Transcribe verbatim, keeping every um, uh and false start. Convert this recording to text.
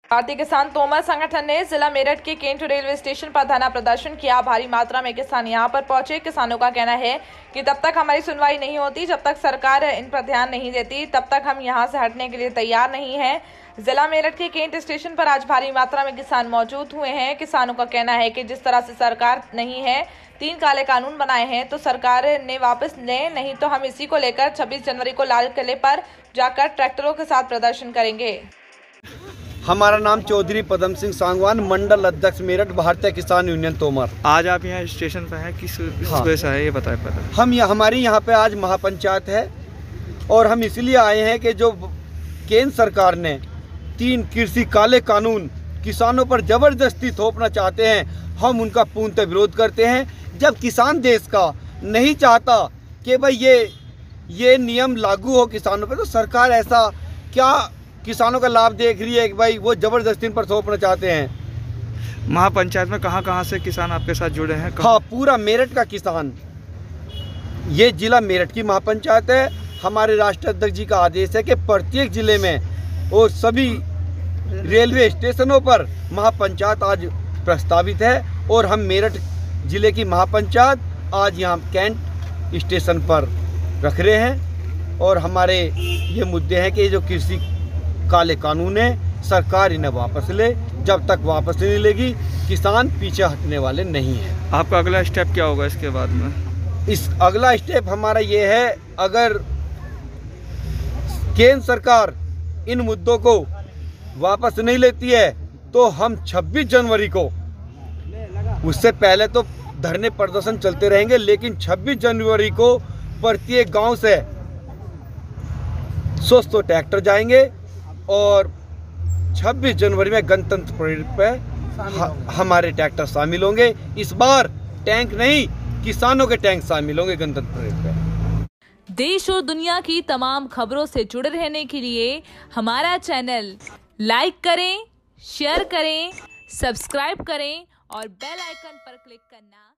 भारतीय किसान तोमर संगठन ने जिला मेरठ के केंट रेलवे स्टेशन पर धरना प्रदर्शन किया। भारी मात्रा में किसान यहां पर पहुंचे। किसानों का कहना है कि तब तक हमारी सुनवाई नहीं होती, जब तक सरकार इन पर ध्यान नहीं देती, तब तक हम यहां से हटने के लिए तैयार नहीं हैं। जिला मेरठ के केंट स्टेशन पर आज भारी मात्रा में किसान मौजूद हुए हैं। किसानों का कहना है कि जिस तरह से सरकार नहीं है, तीन काले कानून बनाए हैं तो सरकार ने वापस लें, नहीं तो हम इसी को लेकर छब्बीस जनवरी को लाल किले पर जाकर ट्रैक्टरों के साथ प्रदर्शन करेंगे। हमारा नाम चौधरी पदम सिंह सांगवान, मंडल अध्यक्ष मेरठ, भारतीय किसान यूनियन तोमर। आज आप यहाँ स्टेशन पर हैं, किस हाँ। वजह से है ये बताएं पता। हम यहाँ हमारी यहाँ पे आज महापंचायत है और हम इसलिए आए हैं कि जो केंद्र सरकार ने तीन कृषि काले कानून किसानों पर जबरदस्ती थोपना चाहते हैं, हम उनका पूर्णतः विरोध करते हैं। जब किसान देश का नहीं चाहता कि भाई ये ये नियम लागू हो किसानों पर, तो सरकार ऐसा क्या किसानों का लाभ देख रही है कि भाई वो जबरदस्ती इन पर थोपना चाहते हैं। महापंचायत में कहाँ कहाँ से किसान आपके साथ जुड़े हैं? हाँ, पूरा मेरठ का किसान। ये जिला मेरठ की महापंचायत है। हमारे राष्ट्रीय अध्यक्ष जी का आदेश है कि प्रत्येक जिले में और सभी रेलवे स्टेशनों पर महापंचायत आज प्रस्तावित है और हम मेरठ जिले की महापंचायत आज यहाँ कैंट स्टेशन पर रख रहे हैं। और हमारे ये मुद्दे हैं कि जो कृषि काले कानून है, सरकार इन्हें वापस ले। जब तक वापस नहीं लेगी, किसान पीछे हटने वाले नहीं हैं। आपका अगला स्टेप क्या होगा इसके बाद में? इस अगला स्टेप हमारा ये है, अगर केंद्र सरकार इन मुद्दों को वापस नहीं लेती है तो हम छब्बीस जनवरी को, उससे पहले तो धरने प्रदर्शन चलते रहेंगे, लेकिन छब्बीस जनवरी को प्रत्येक गांव से सौ सौ ट्रैक्टर जाएंगे और छब्बीस जनवरी में गणतंत्र परेड पे हमारे ट्रैक्टर शामिल होंगे। इस बार टैंक नहीं, किसानों के टैंक शामिल होंगे गणतंत्र परेड पे। देश और दुनिया की तमाम खबरों से जुड़े रहने के लिए हमारा चैनल लाइक करें, शेयर करें, सब्सक्राइब करें और बेल आइकन पर क्लिक करना